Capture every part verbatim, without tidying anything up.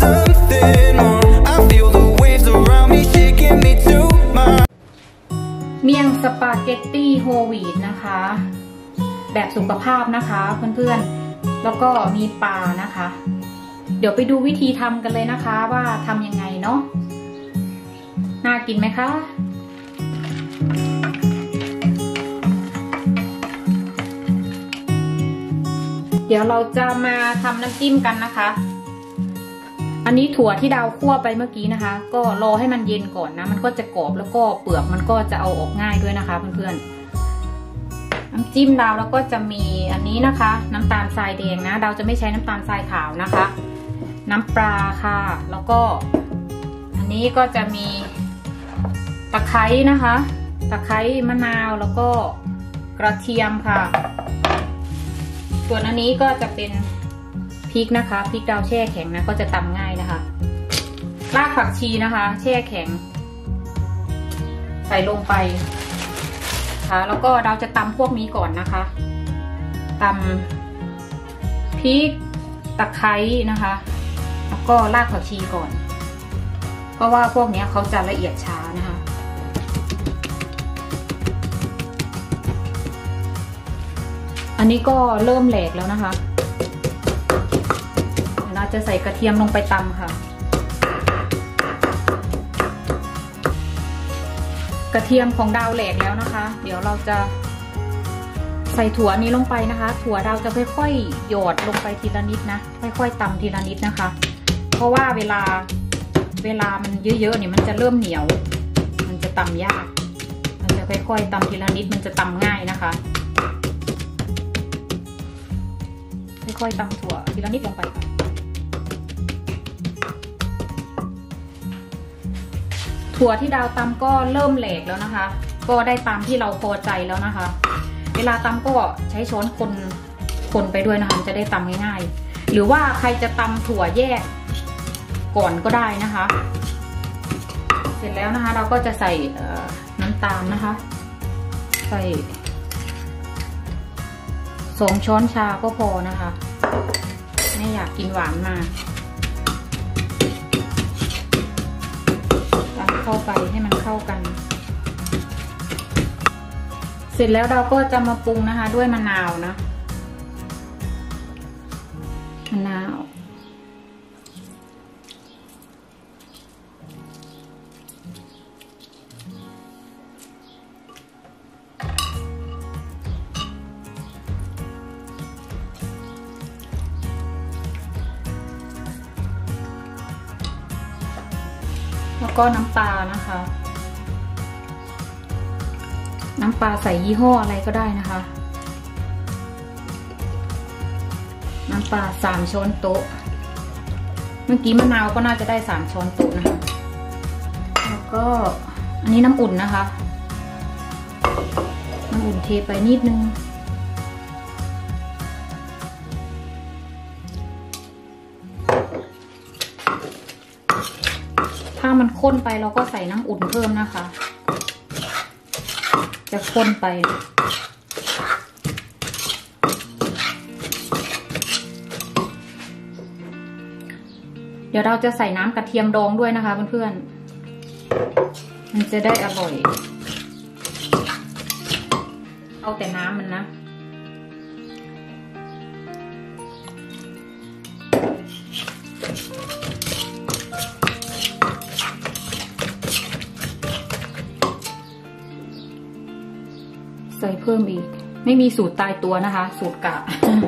something more. I feel the waves around me shaking me to my เมี่ยงสปาเกตตี้โฮลวีตนะคะแบบสุขภาพนะคะเพื่อนๆแล้วก็มีปลานะคะเดี๋ยวไปดูวิธีทำกันเลยนะคะว่าทำยังไงเนาะน่ากินไหมคะเดี๋ยวเราจะมาทำน้ำจิ้มกันนะคะอันนี้ถั่วที่ดาวคั่วไปเมื่อกี้นะคะก็รอให้มันเย็นก่อนนะมันก็จะกรอบแล้วก็เปลือกมันก็จะเอาออกง่ายด้วยนะคะเพื่อนๆน้ำจิ้มดาวแล้วก็จะมีอันนี้นะคะน้ำตาลทรายแดงนะดาวจะไม่ใช้น้ำตาลทรายขาวนะคะน้ำปลาค่ะแล้วก็อันนี้ก็จะมีตะไคร้นะคะตะไคร้มะนาวแล้วก็กระเทียมค่ะส่วนอันนี้ก็จะเป็นพริกนะคะพริกดาวแช่แข็งนะก็จะตำง่ายนะคะรากผักชีนะคะแช่แข็งใส่ลงไปค่ะแล้วก็เราจะตำพวกนี้ก่อนนะคะตำพริกตะไคร้นะคะแล้วก็รากผักชีก่อนเพราะว่าพวกนี้เขาจะละเอียดช้านะคะอันนี้ก็เริ่มแหลกแล้วนะคะเราจะใส่กระเทียมลงไปตำค่ะกระเทียมของดาวแหลกแล้วนะคะเดี๋ยวเราจะใส่ถั่วนี้ลงไปนะคะถั่วดาวจะค่อยๆหยอดลงไปทีละนิดนะค่อยๆตำทีละนิดนะคะเพราะว่าเวลาเวลามันเยอะๆเนี่ยมันจะเริ่มเหนียวมันจะตำยากมันจะค่อยๆตำทีละนิดมันจะตำง่ายนะคะค่อยๆตำถั่วทีละนิดลงไปค่ะถั่วที่ดาวตำก็เริ่มแหลกแล้วนะคะก็ได้ตามที่เราพอใจแล้วนะคะเวลาตำก็ใช้ช้อนคนคนไปด้วยนะคะจะได้ตำง่ายๆหรือว่าใครจะตำถั่วแยกก่อนก็ได้นะคะเสร็จแล้วนะคะเราก็จะใส่น้ำตาลนะคะใส่สองช้อนชาก็พอนะคะไม่อยากกินหวานมากตำเข้าไปให้มันเข้ากันเสร็จแล้วเราก็จะมาปรุงนะคะด้วยมะนาวนะมะนาวแล้วก็น้ำปลานะคะน้ำปลาใส่ยี่ห้ออะไรก็ได้นะคะน้ำปลาสามช้อนโต๊ะเมื่อกี้มะนาวก็น่าจะได้สามช้อนโต๊ะนะคะแล้วก็อันนี้น้ำอุ่นนะคะน้ำอุ่นเทไปนิดนึงถ้ามันข้นไปเราก็ใส่น้ำอุ่นเพิ่มนะคะจะข้นไปเดี๋ยวเราจะใส่น้ำกระเทียมดองด้วยนะคะเพื่อนๆมันจะได้อร่อยเอาแต่น้ำมันนะใส่เพิ่มอีกไม่มีสูตรตายตัวนะคะสูตรกะ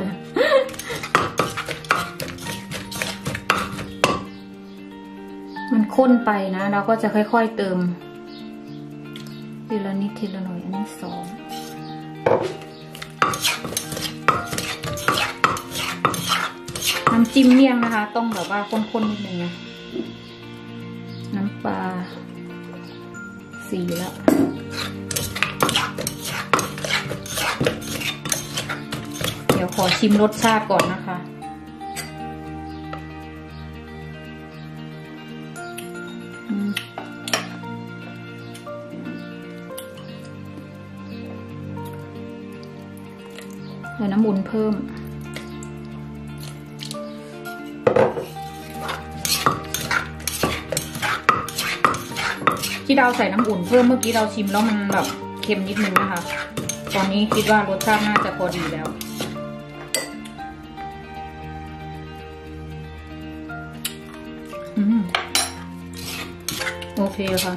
มันข้นไปนะเราก็จะค่อยๆเติมทีละนิดทีละหน่อยอันนี้สองน้ำจิ้มเมี่ยงนะคะต้องแบบว่าข้นๆนิดนึงนะน้ำปลาสี่แล้วเดี๋ยวขอชิมรสชาติก่อนนะคะเดี๋ยวน้ำอุ่นเพิ่มที่ดาวใส่น้ำอุ่นเพิ่มเมื่อกี้เราชิมแล้วมันแบบเค็มนิดนึงนะคะตอนนี้คิดว่ารสชาติน่าจะพอดีแล้วอืมโอเคค่ะ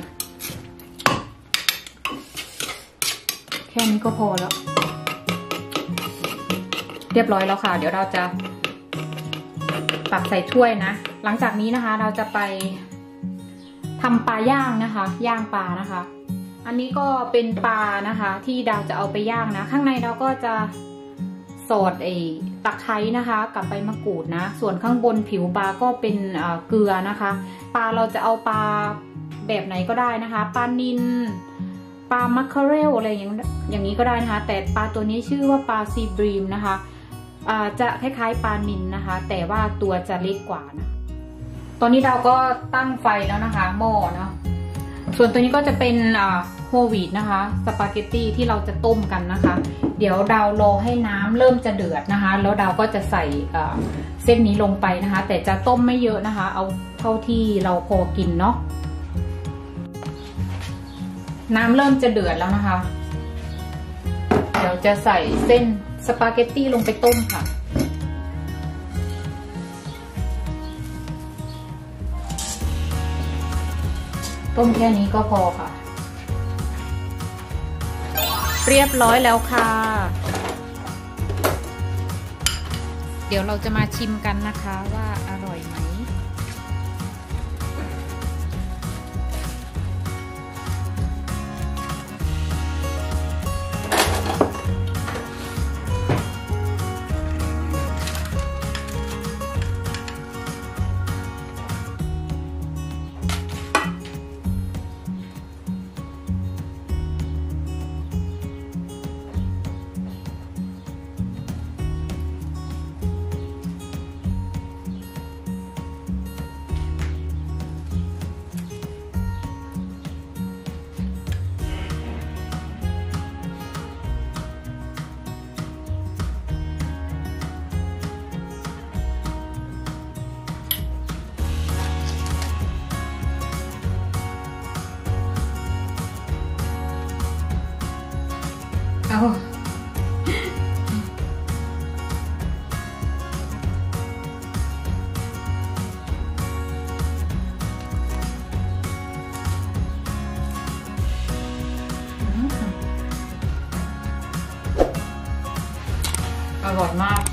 แค่นี้ก็พอแล้วเรียบร้อยแล้วค่ะเดี๋ยวเราจะตักใส่ถ้วยนะหลังจากนี้นะคะเราจะไปทำปลาย่างนะคะย่างปลานะคะอันนี้ก็เป็นปลานะคะที่ดาวจะเอาไปย่างนะข้างในเราก็จะสอดไอ้ตะไคร้นะคะกับใบมะกรูดนะส่วนข้างบนผิวปลาก็เป็นเกลือนะคะปลาเราจะเอาปลาแบบไหนก็ได้นะคะปลานิลปลามัคเคอเรลอะไรอย่างอย่างนี้ก็ได้นะคะแต่ปลาตัวนี้ชื่อว่าปลาซีบรีมนะคะจะคล้ายๆปลานิลนะคะแต่ว่าตัวจะเล็กกว่านะตอนนี้เราก็ตั้งไฟแล้วนะคะหม้อเนาะส่วนตัวนี้ก็จะเป็นโฮลวีตนะคะสปาเกตตี้ที่เราจะต้มกันนะคะเดี๋ยวดาวรอให้น้ำเริ่มจะเดือดนะคะแล้วดาวก็จะใส่เส้นนี้ลงไปนะคะแต่จะต้มไม่เยอะนะคะเอาเท่าที่เราพอกินเนาะน้ำเริ่มจะเดือดแล้วนะคะเดี๋ยวจะใส่เส้นสปาเกตตี้ลงไปต้มค่ะต้มแค่นี้ก็พอค่ะเรียบร้อยแล้วค่ะเดี๋ยวเราจะมาชิมกันนะคะว่าอร่อยไหมเอา อร่อยมาก